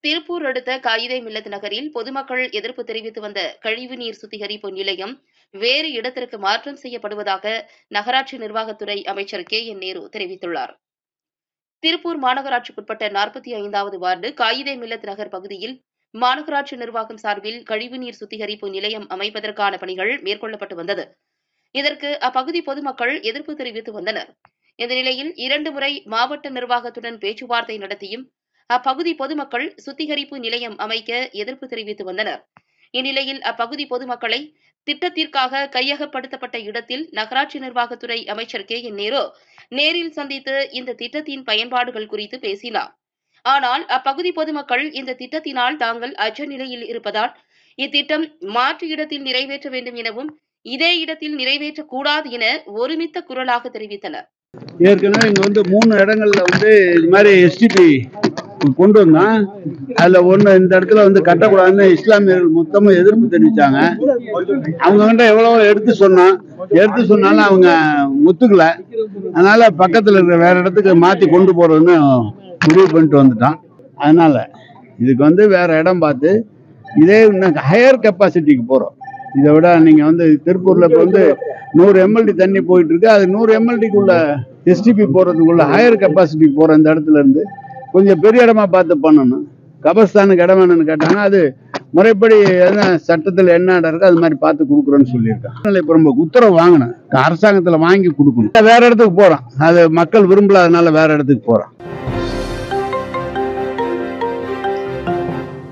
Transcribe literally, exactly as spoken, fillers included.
திருப்பூர் அடுத்த காயிதே மில்லத் நகரில் பொதுமக்கள் எதிர்ப்பு தெரிவித்து வந்த கழிவுநீர் சுத்திகரிப்பு நிலையம் வேறு இடத்திற்கு மாற்றம் செய்யப்படுவதாக நகராட்சி நிர்வாகத்துறை அமைச்சர் கே என் நேரு தெரிவித்துள்ளார். திருப்பூர் மாநகராட்சிக்குட்பட்ட நாற்பத்தி ஐந்தாவது வார்டு காயிதே மில்லத் நகர் பகுதியில் மாநகராட்சி நிர்வாகம் சார்பில் கழிவுநீர் சுத்திகரிப்பு நிலையம் அமைப்பதற்கான பணிகள் மேற்கொள்ளப்பட்டு வந்தது. இதற்கு அப்பகுதி பொதுமக்கள் எதிர்ப்பு தெரிவித்து வந்தனர். இந்த நிலையில் இரண்டு முறை மாவட்ட நிர்வாகத்துடன் பேச்சுவார்த்தை நடத்தியும் அப்பகுதி பொதுமக்கள் சுத்திகரிப்பு நிலையம் அமைக்க எதிர்ப்பு தெரிவித்து வந்தனர். இந்நிலையில் அப்பகுதி பொதுமக்களை திட்டத்திற்காக கையகப்படுத்தப்பட்ட இடத்தில் நகராட்சி நிர்வாகத்துறை அமைச்சர் கே என் நேரு நேரில் சந்தித்து இந்த திட்டத்தின் பயன்பாடுகள் குறித்து பேசினார். ஆனால் அப்பகுதி பொதுமக்கள் இந்த திட்டத்தினால் தாங்கள் அச்ச நிலையில் இருப்பதால் இத்திட்டம் மாற்று இடத்தில் நிறைவேற்ற வேண்டும் எனவும் இதே இடத்தில் நிறைவேற்றக்கூடாது என ஒருமித்த குரலாக தெரிவித்தனர். ஏற்கனவே இங்க வந்து மூணு இடங்கள்ல வந்து இது மாதிரி எஸ்டிபி கொண்டு வந்தான். அதுல ஒண்ணு இந்த இடத்துல வந்து கட்டக்கூடாதுன்னு இஸ்லாமியர்கள் மொத்தமும் எதிர்ப்பு தெரிவிச்சாங்க. அவங்க கிட்ட எவ்வளவோ எடுத்து சொன்னோம், எடுத்து சொன்னாலும் அவங்க ஒத்துக்கல. அதனால பக்கத்துல இருக்கிற வேற இடத்துக்கு மாத்தி கொண்டு போறதுன்னு முடிவு பண்ணிட்டு வந்துட்டான். அதனால இதுக்கு வந்து வேற இடம் பார்த்து இதே இன்னும் ஹையர் கெப்பாசிட்டிக்கு போறோம். இதை விட நீங்க வந்து திருப்பூர்ல இப்போ வந்து நூறு எம்எல்டி தண்ணி போயிட்டு இருக்கு. அது நூறு எம்எல்டிக்குள்ள எஸ்டிபி போறதுக்குள்ள ஹையர் கெப்பாசிட்டிக்கு போற இந்த இடத்துல இருந்து கொஞ்சம் பெரிய இடமா பார்த்து பண்ணணும். கபர்ஸ்தானுக்கு இடம் வேணும்னு கேட்டாங்க. அது முறைப்படி என்ன சட்டத்தில் என்ன இடம் இருக்கு அது மாதிரி பார்த்து கொடுக்குறோன்னு சொல்லியிருக்காங்க. இப்போ நம்ம உத்தரவு வாங்கணும், அரசாங்கத்தில் வாங்கி கொடுக்கணும். வேற இடத்துக்கு போறோம், அது மக்கள் விரும்பல, அதனால வேற இடத்துக்கு போறோம்.